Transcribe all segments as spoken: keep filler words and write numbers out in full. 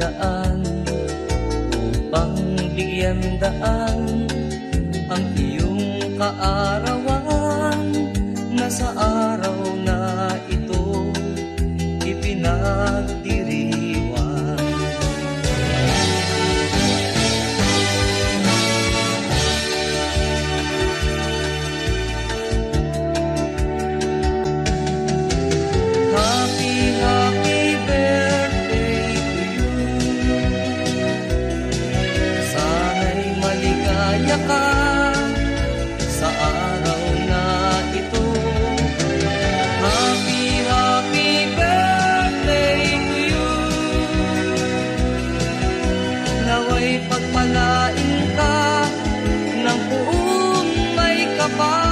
daan upang bigyan daan ang iyong kaarawan na sa araw na ito ipinagdiriwang. Happy, happy birthday to you. Sana'y maligaya ka sa araw na ito. Happy, happy birthday to you. Nawa'y pagpalain ka ng buong may kapal.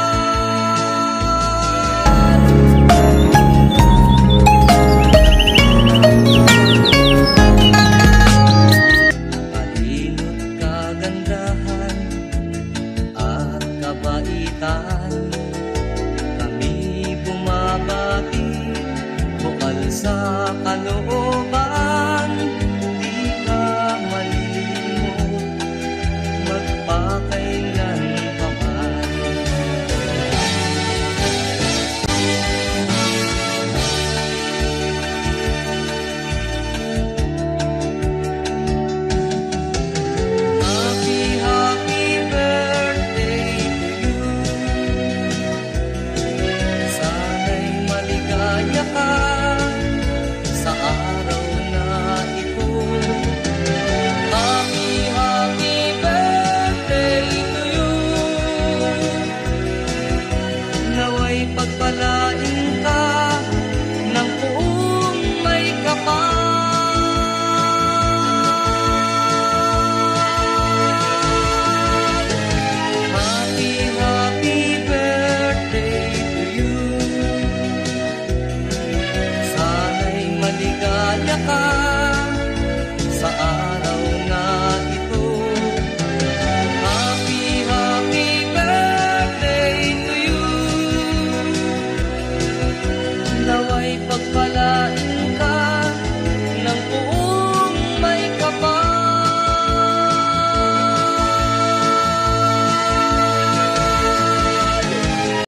Kami bumabati, bukal sa kalooban, di ka malilimot, magpakailan pa man. Happy, happy birthday to you. Sana'y maligaya ka sa araw na ito. Happy, happy birthday to you. Nawa'y pagpalain ka ng buong may kapal. Happy, happy birthday to you. Sana'y maligaya ka sa araw na ito. Happy, happy birthday to you. Nawa'y pagpalain